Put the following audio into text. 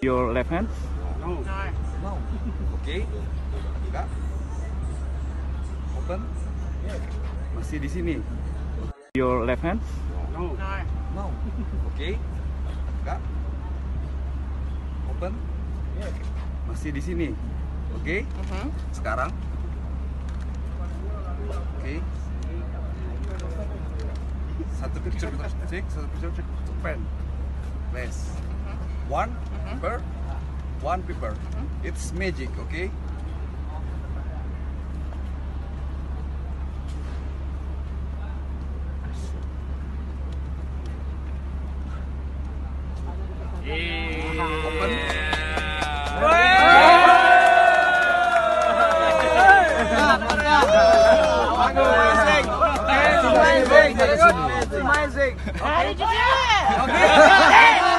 Your left hand. No. No. Okay. Enggak. Open. Masih di sini. Your left hand. No. No. Okay. Enggak. Open. Masih di sini. Oke. Sekarang. Oke. Satu picture kita cek, satu picture cek. Pen. Less. One paper. One paper. It's magic, okay? Open. Amazing. How did you do it?